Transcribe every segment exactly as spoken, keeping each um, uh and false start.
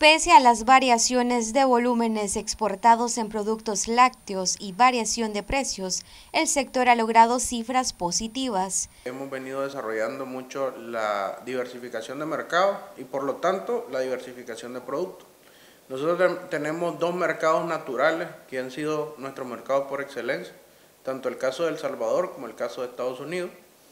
Pese a las variaciones de volúmenes exportados en productos lácteos y variación de precios, el sector ha logrado cifras positivas. Hemos venido desarrollando mucho la diversificación de mercados y por lo tanto la diversificación de productos. Nosotros tenemos dos mercados naturales que han sido nuestros mercados por excelencia, tanto el caso de El Salvador como el caso de Estados Unidos,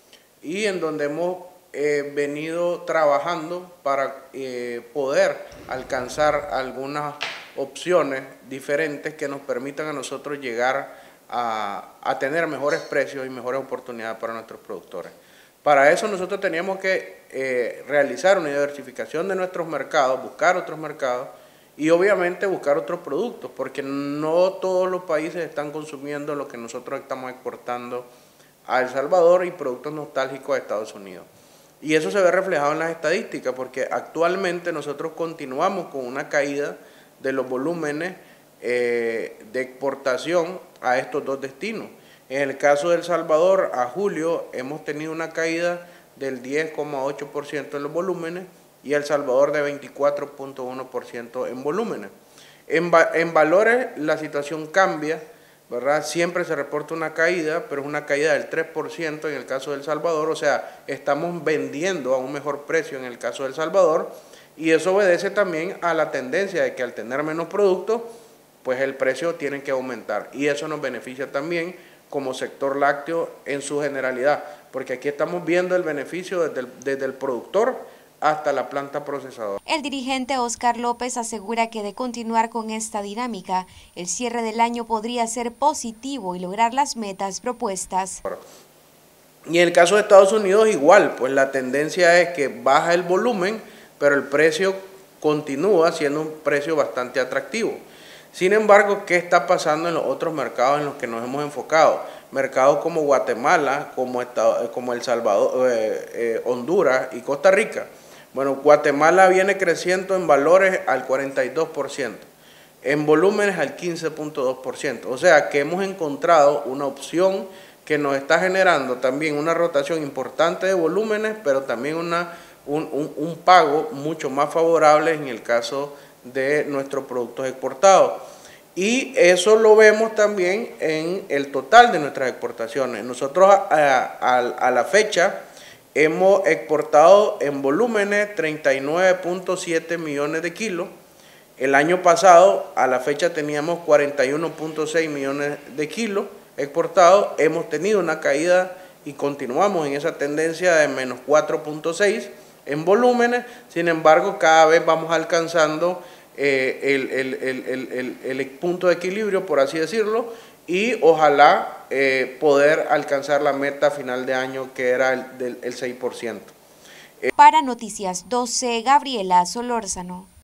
y en donde hemos eh, venido trabajando para eh, poder alcanzar algunas opciones diferentes que nos permitan a nosotros llegar a, a tener mejores precios y mejores oportunidades para nuestros productores. Para eso nosotros teníamos que eh, realizar una diversificación de nuestros mercados, buscar otros mercados y obviamente buscar otros productos, porque no todos los países están consumiendo lo que nosotros estamos exportando a El Salvador y productos nostálgicos de Estados Unidos. Y eso se ve reflejado en las estadísticas, porque actualmente nosotros continuamos con una caída de los volúmenes eh, de exportación a estos dos destinos. En el caso de El Salvador, a julio hemos tenido una caída del diez coma ocho por ciento en los volúmenes y El Salvador de veinticuatro punto uno por ciento en volúmenes. En, va en valores la situación cambia, ¿verdad? Siempre se reporta una caída, pero es una caída del tres por ciento en el caso de El Salvador, o sea, estamos vendiendo a un mejor precio en el caso de El Salvador, y eso obedece también a la tendencia de que al tener menos productos, pues el precio tiene que aumentar, y eso nos beneficia también como sector lácteo en su generalidad, porque aquí estamos viendo el beneficio desde el, desde el productor hasta la planta procesadora. El dirigente Oscar López asegura que de continuar con esta dinámica, el cierre del año podría ser positivo y lograr las metas propuestas. Y en el caso de Estados Unidos igual, pues la tendencia es que baja el volumen, pero el precio continúa siendo un precio bastante atractivo. Sin embargo, ¿qué está pasando en los otros mercados en los que nos hemos enfocado? Mercados como Guatemala, como, Estado, como El Salvador, eh, eh, Honduras y Costa Rica. Bueno, Guatemala viene creciendo en valores al cuarenta y dos por ciento, en volúmenes al quince punto dos por ciento. O sea que hemos encontrado una opción que nos está generando también una rotación importante de volúmenes, pero también una, un, un, un pago mucho más favorable en el caso de nuestros productos exportados. Y eso lo vemos también en el total de nuestras exportaciones. Nosotros a, a, a la fecha hemos exportado en volúmenes treinta y nueve punto siete millones de kilos. El año pasado a la fecha teníamos cuarenta y uno punto seis millones de kilos exportados. Hemos tenido una caída y continuamos en esa tendencia de menos cuatro punto seis en volúmenes. Sin embargo, cada vez vamos alcanzando eh, el, el, el, el, el, el punto de equilibrio, por así decirlo, y ojalá eh, poder alcanzar la meta final de año que era el del el seis por ciento. Para Noticias doce, Gabriela Solórzano.